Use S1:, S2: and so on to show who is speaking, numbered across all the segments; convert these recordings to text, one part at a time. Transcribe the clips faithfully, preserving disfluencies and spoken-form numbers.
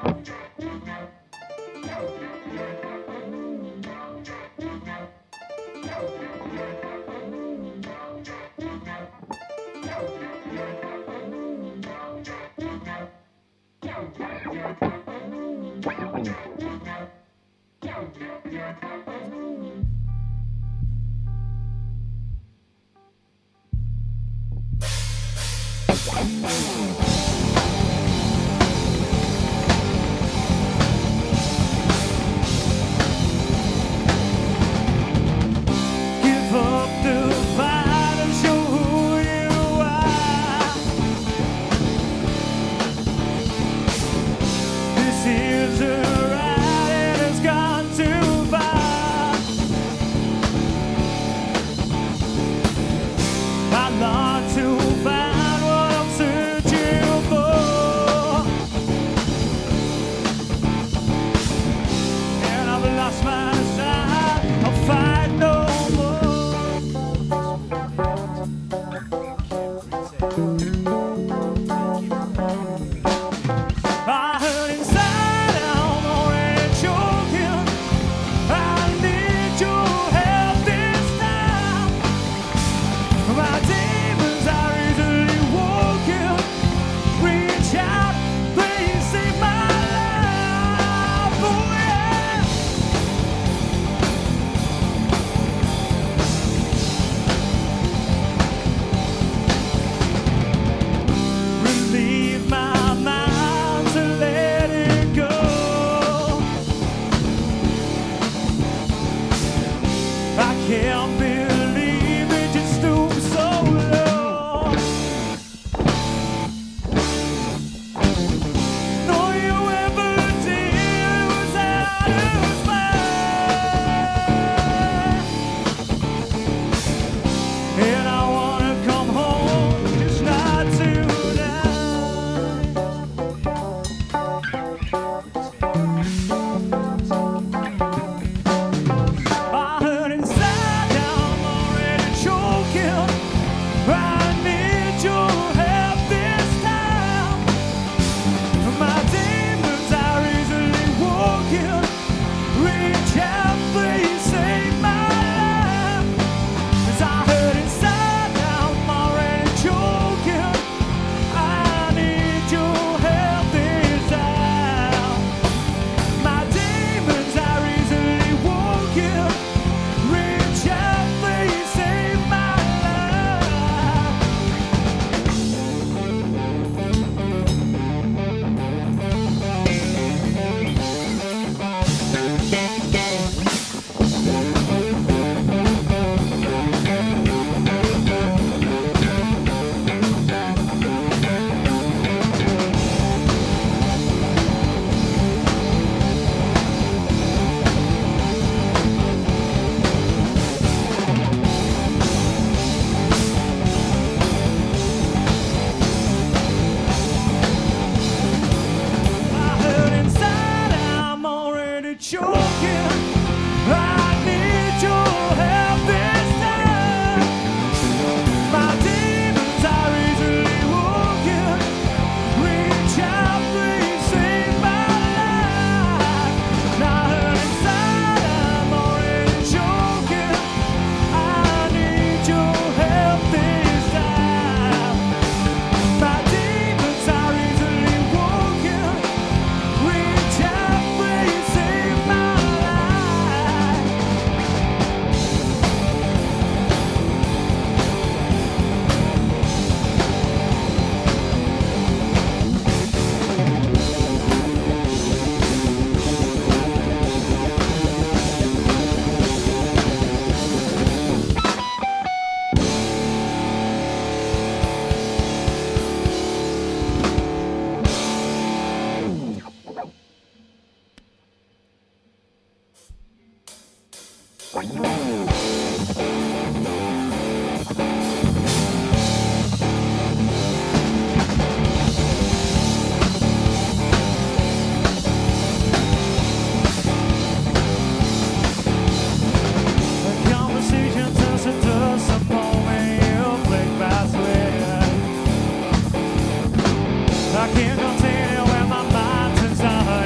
S1: I can't continue when my mind turns on.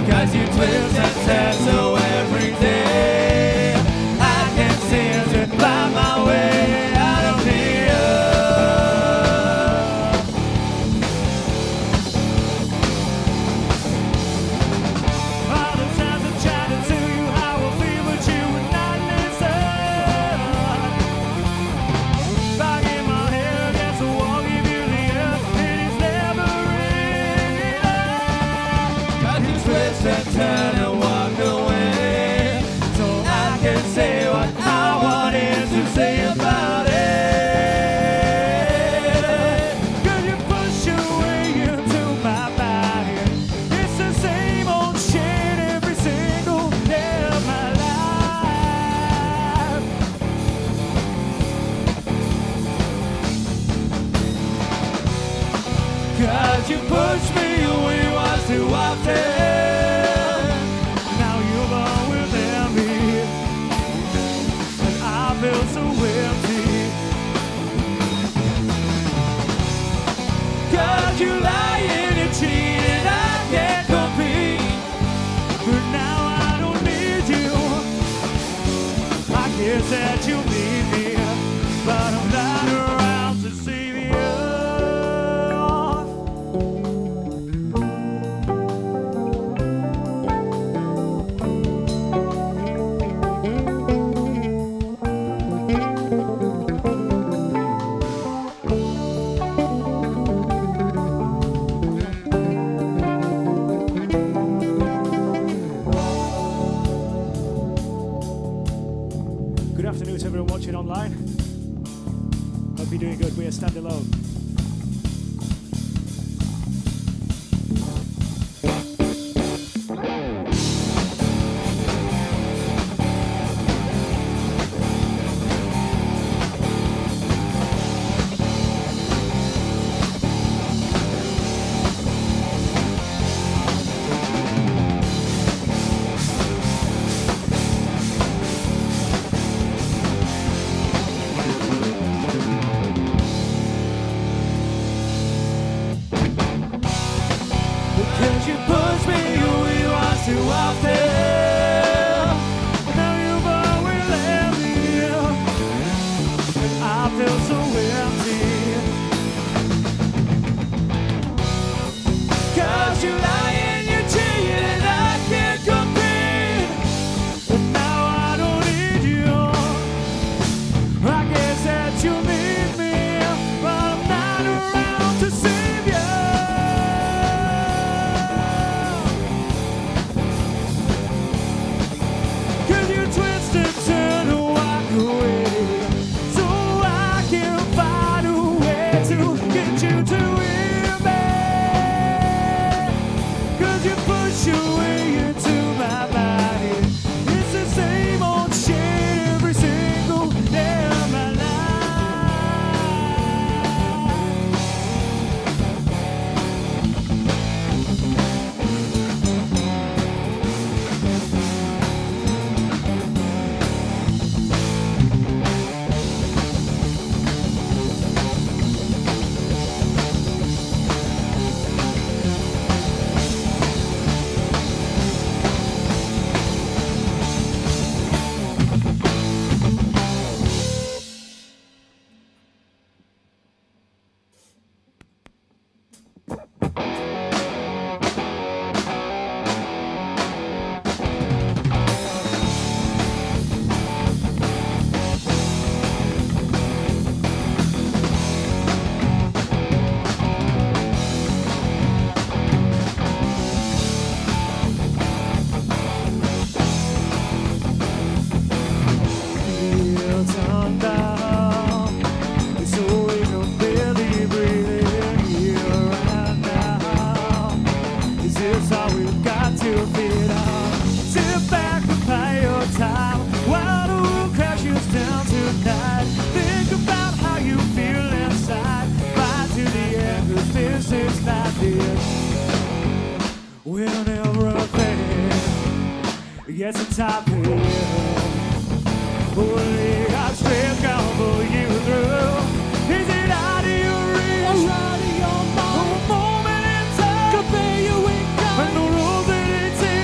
S1: 'cause you twist and turn so every day I can't seem to find my way out of here. All the times I tried to tell you how I feel, but you would not listen. Back in my head against the wall, give you the earth, it is never enough. 'Cause you twist and turn and walk away, so I can say what I wanted to say about it. 'Cause you push your way into my body. It's the same old shit every single day of my life. 'Cause you push me away once too often. Now you're gone without me, and I feel so empty. 'Cause you lie and you cheat and I can't compete, but now I don't need you. I guess that you need me, but I'm not around to save you. Good afternoon to everyone watching online. Hope you're doing good. We are Standalone. Because you push me away once too often. Now you've always left me, and I feel so empty. 'Cause you lie and you cheat and I can't compete, but now I don't need you. I guess that you need me, but I'm not around to save you. 'Cause you twist and turn and walk away, so I can find a way to get you to hear me. 'Cause you push your way into my body. It's the same old shit every single day of my
S2: Yes, it's time for you. Only God's strength can pull you through. Is it out of your reach? Out of your mind. A moment in time. Compare you in God. And the rules that it takes.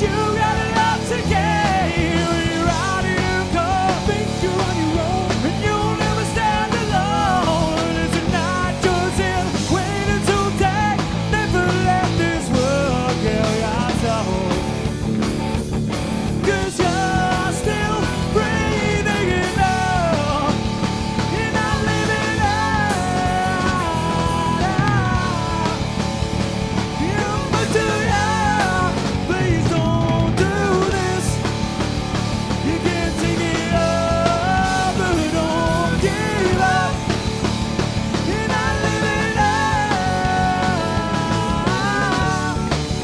S1: you got a lot to gain. You're out here, come think you're on your own, and you'll never stand alone. It's a night just in, waiting to take. Never let this world kill your soul. 'Cause you're still breathing, you know. You're not living out. You must do ya. Please don't do this. You can't take it up, but don't give up. You're not living out.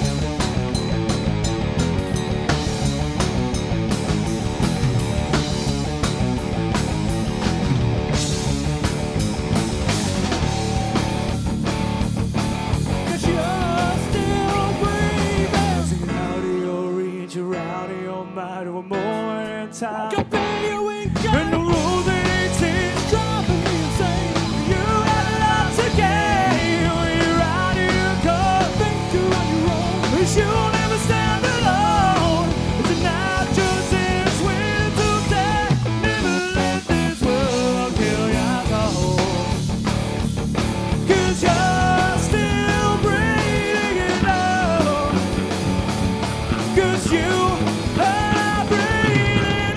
S1: Cause you're still breathing. Singing out of your reach, you're out of your mind. One more in time. Compare your weekend. And the rules that exist driving me insane. You got a lot to gain. You're out here, come think you're on your own. 'Cause you'll never stand alone. It's a night just ends with today. Never let this world kill your soul. 'Cause you're still breathing, you know. 'Cause you are breathing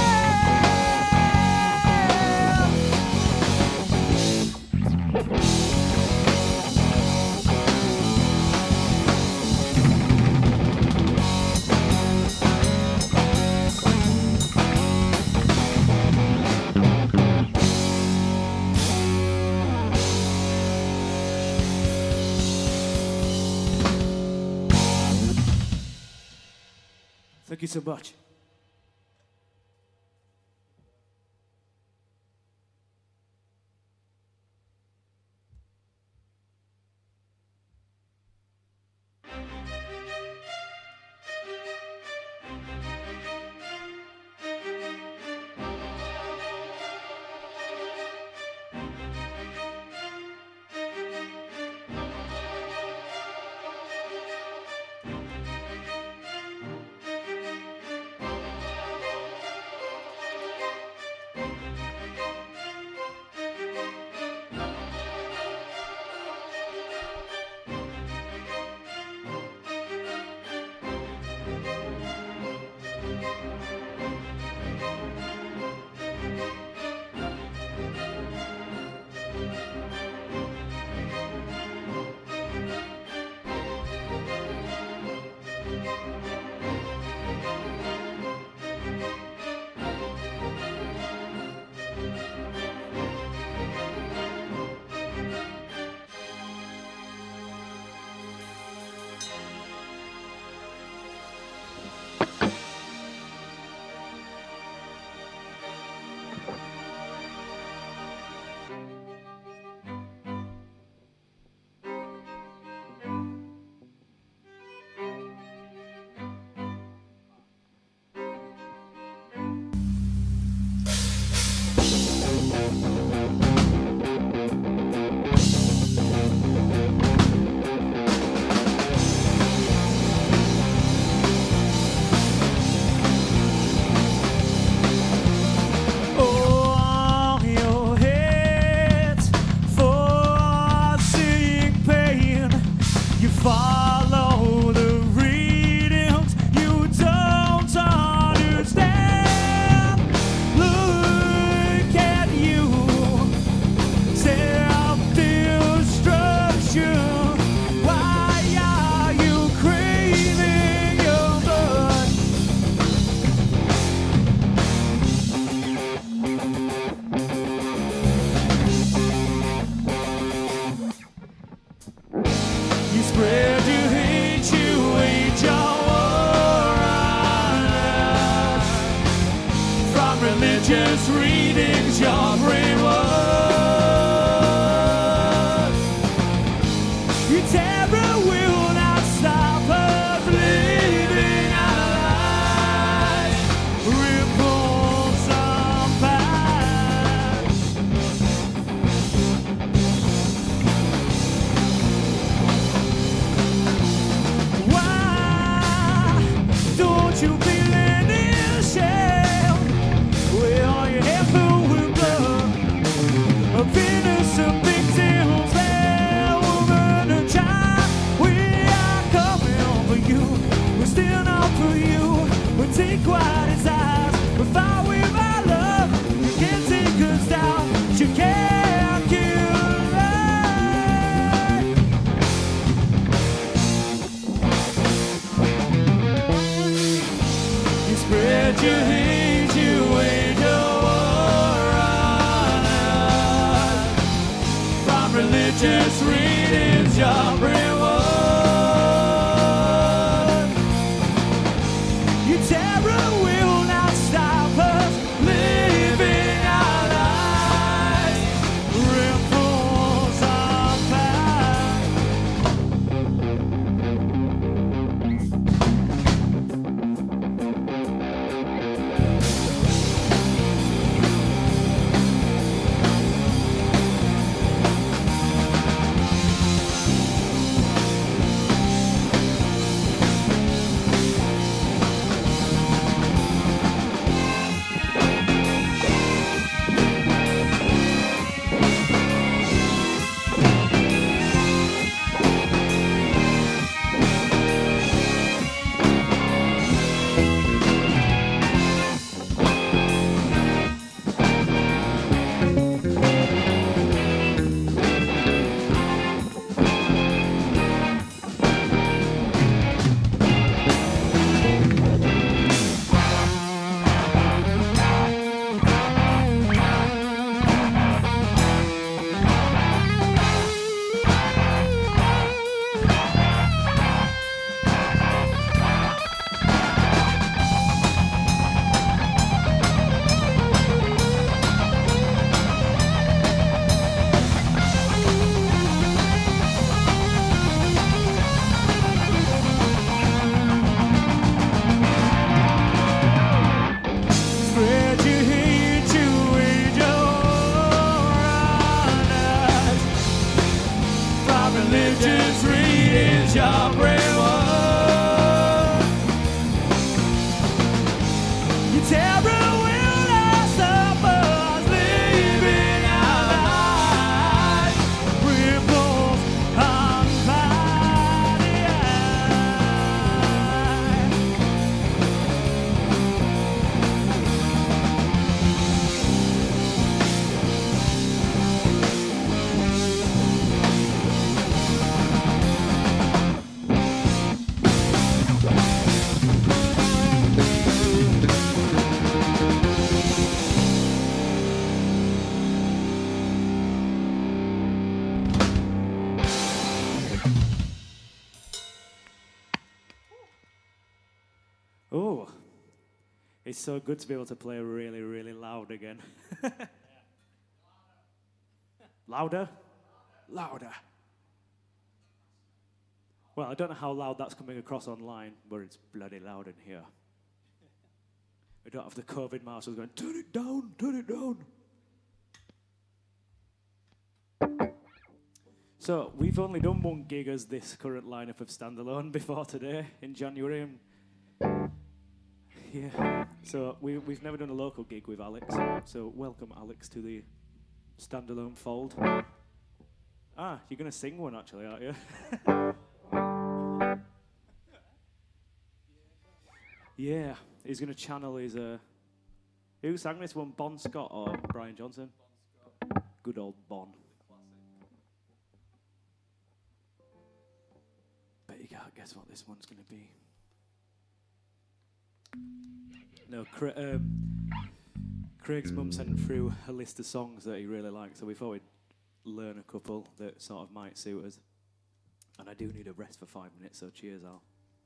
S1: again. Thank you so much. Just readings your brain was. Your terror will not stop us living our lives. Ripples on past. Why Spread your hate, you wage your war on us. From religious readings, your reward. Your terror will not stop us living our lives. Ripples on fire. Spread your hate, you wage your war on us. From religious readings, your reward. Your terror will not stop us living our lives. Ripples on fire. Oh, it's so good to be able to play really, really loud again. Louder? Louder. Well, I don't know how loud that's coming across online, but it's bloody loud in here. We don't have the COVID marshals going, turn it down, turn it down. So, we've only done one gig as this current lineup of Standalone before today in January. And yeah, so we, we've never done a local gig with Alex. So, welcome, Alex, to the Standalone fold. Ah, you're going to sing one, actually, aren't you? Yeah, he's going to channel his... Uh, who sang this one, Bon Scott or Brian Johnson? Bon Good old Bon. Bet you can't guess what this one's going to be. No, Cra um, Craig's mum sent through a list of songs that he really likes, so we thought we'd learn a couple that sort of might suit us. And I do need a rest for five minutes, so cheers, Al.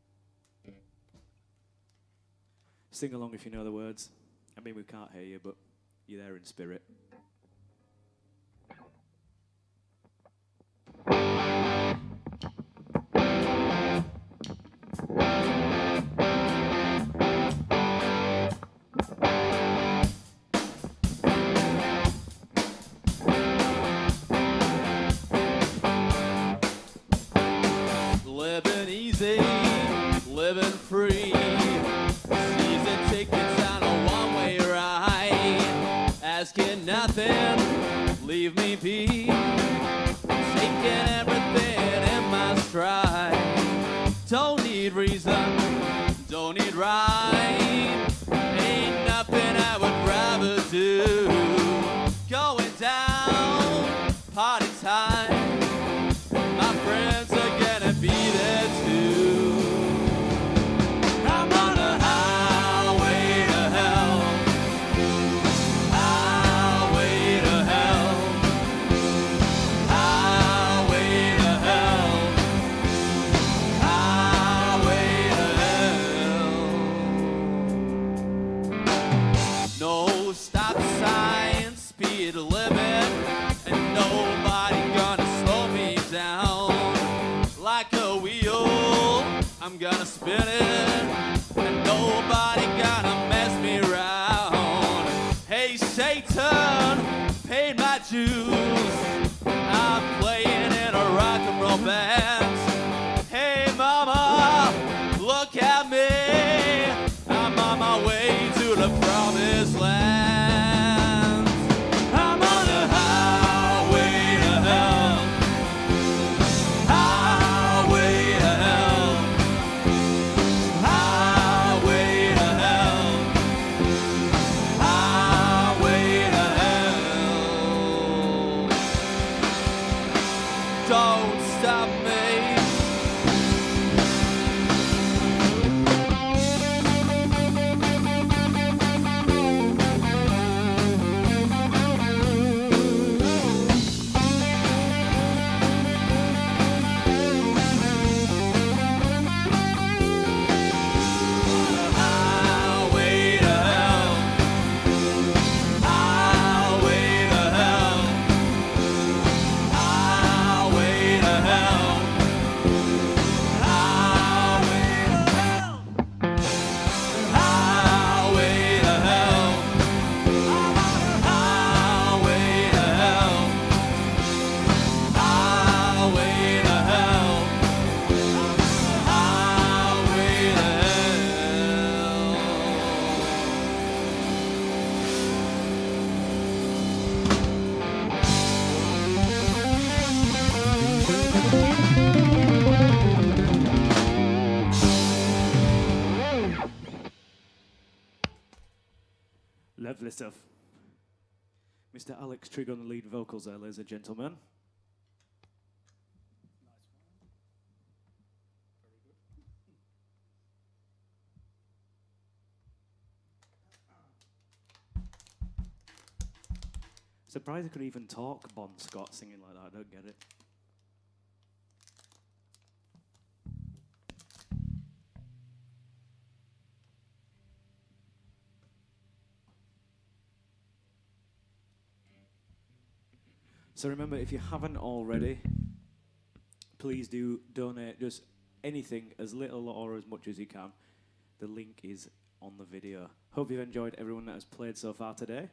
S1: Sing along if you know the words. I mean, we can't hear you, but you're there in spirit.
S3: Living easy, living free. Season tickets on a one-way ride. Asking nothing, leave me be. Taking everything in my stride. Don't need reason, don't need rhyme. Ain't nothing I would rather do. Going down, party time. My friends are gonna be there too. I'm on a highway spinning, and nobody gonna mess me around. Hey, Satan, paid my dues. I'm playing in a rock and roll band. Hey, mama, look at me. I'm on my way to the promised land. I'm on the highway to hell. Highway to hell. Highway to hell. Highway to hell. Don't stop me. Highway to hell. Highway to hell. Highway to hell. Highway to hell. Highway to hell. Highway to hell. Highway to hell. Highway to hell.
S2: Lovely stuff. Mister Alex Trigg on the lead vocals there, ladies and gentlemen. Surprised I could even talk Bon Scott singing like that. I don't get it. So remember, if you haven't already, please do donate just anything, as little or as much as you can. The link is on the video. Hope you've enjoyed everyone that has played so far today.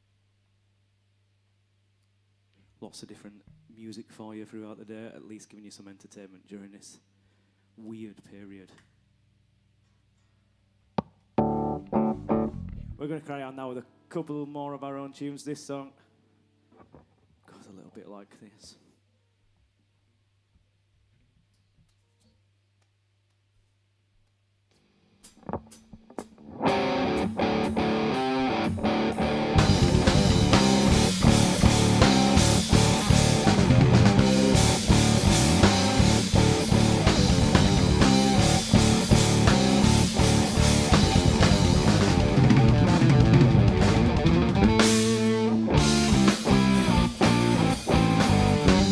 S2: Lots of different music for you throughout the day, at least giving you some entertainment during this weird period. We're going to carry on now with a couple more of our own tunes. This song goes a little bit like this.
S1: Highway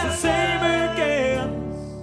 S1: the same again.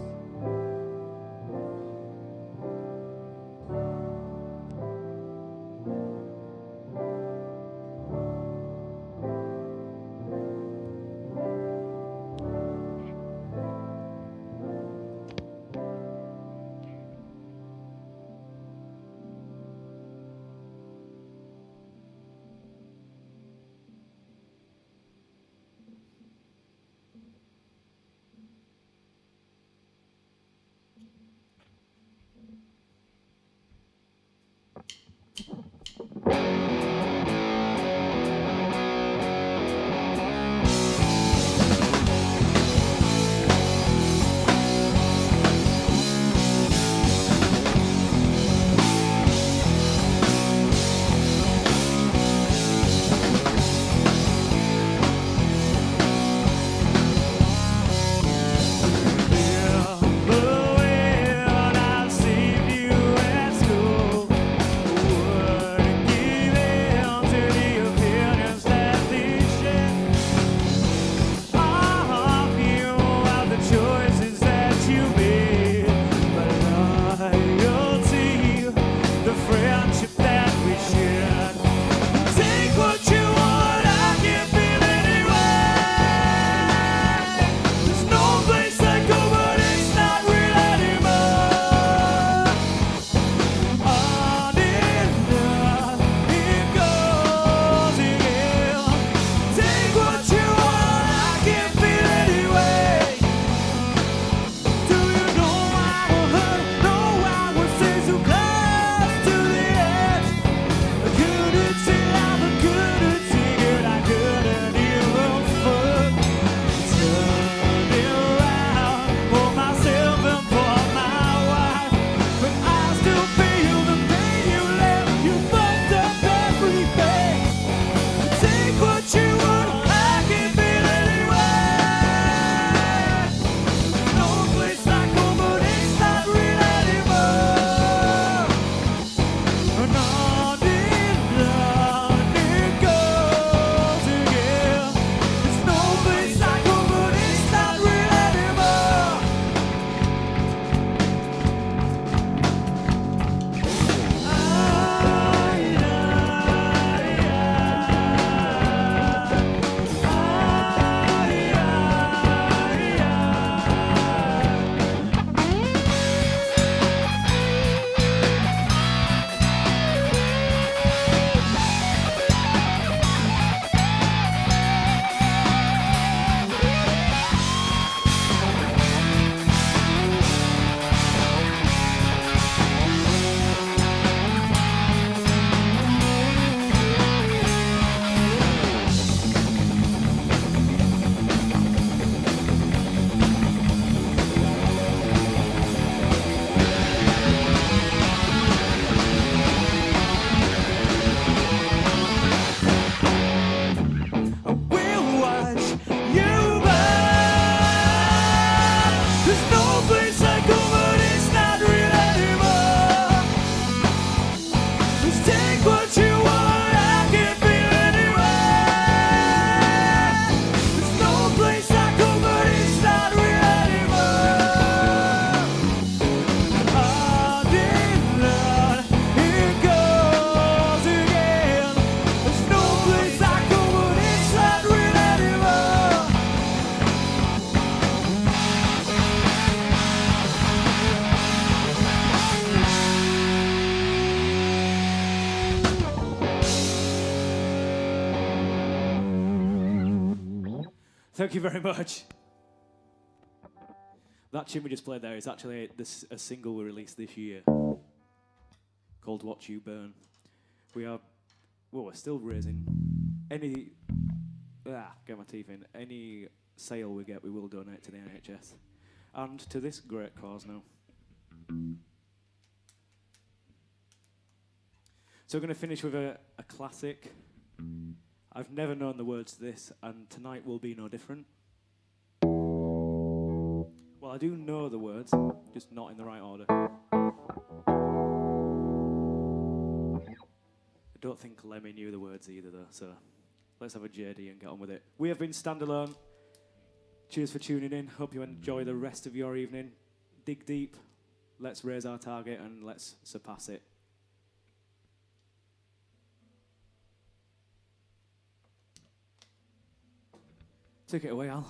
S2: Thank you very much. That tune we just played there is actually this, a single we released this year called Watch You Burn. We are, well, we're still raising any, ah, get my teeth in, any sale we get, we will donate to the N H S. And to this great cause now. So we're going to finish with a, a classic. I've never known the words to this, and tonight will be no different. Well, I do know the words, just not in the right order. I don't think Lemmy knew the words either, though, so let's have a J D and get on with it. We have been Standalone. Cheers for tuning in. Hope you enjoy the rest of your evening. Dig deep. Let's raise our target and let's surpass it. Take it away, Al.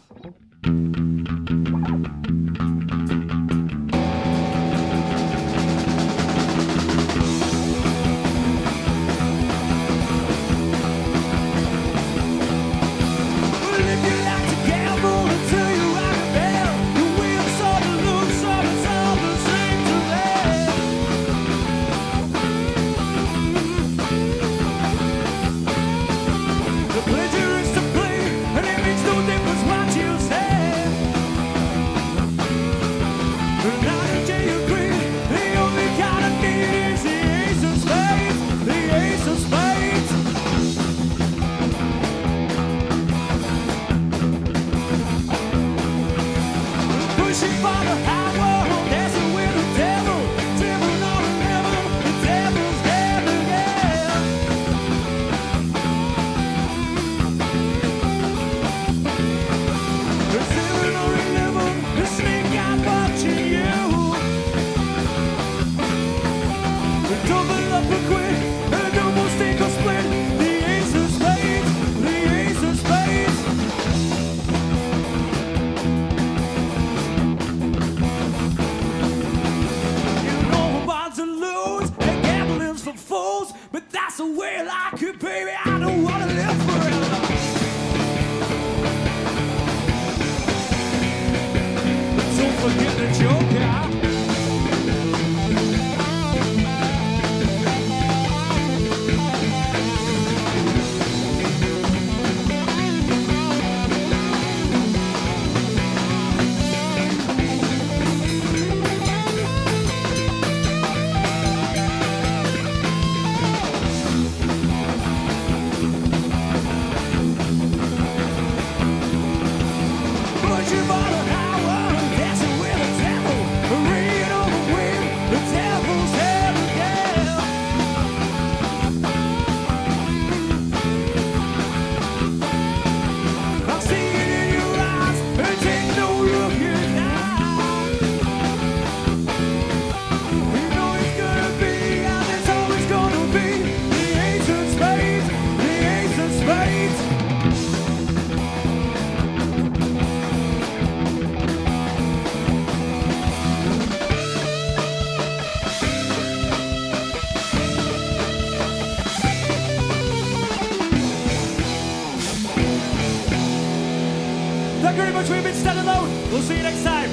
S2: Thank you very much. We've been Stand Alone. We'll see you next time.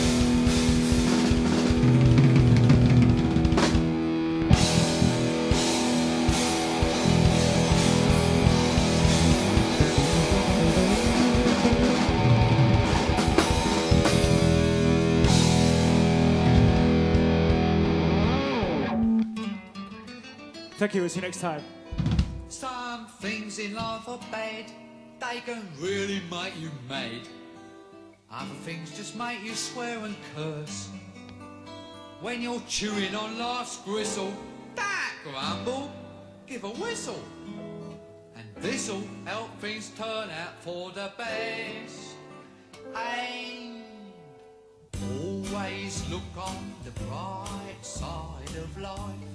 S2: Thank you. We'll see you next time.
S4: Some things in life are bad. They can really make you mad. Other things just make you swear and curse. When you're chewing on life's gristle, don't grumble, give a whistle. And this'll help things turn out for the best. And always look on the bright side of life.